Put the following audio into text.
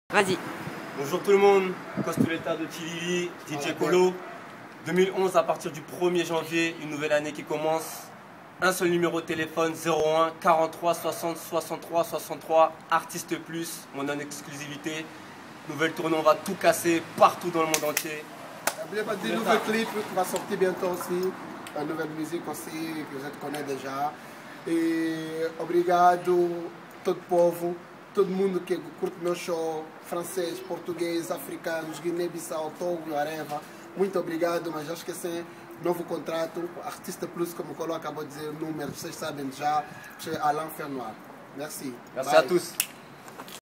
Vas-y. Bonjour tout le monde, Costoletta de Tilili, DJ Colo. 2011, à partir du 1er janvier, une nouvelle année qui commence. Un seul numéro de téléphone, 01 43 60 63 63, Artiste Plus, mon exclusivité. Nouvelle tournée, on va tout casser partout dans le monde entier. N'oubliez pas des nouveaux clips qui vont sortir bientôt aussi. La nouvelle musique aussi, que vous connaissez déjà. E obrigado todo povo, todo mundo que curte meu show, francês, português, africanos, Guiné-Bissau, Togo, Areva. Muito obrigado, mas já esqueci, novo contrato, Artiste Plus, como o Colo acabou de dizer, o número, vocês sabem já, é Alain Fernoir. Merci. Merci à tous.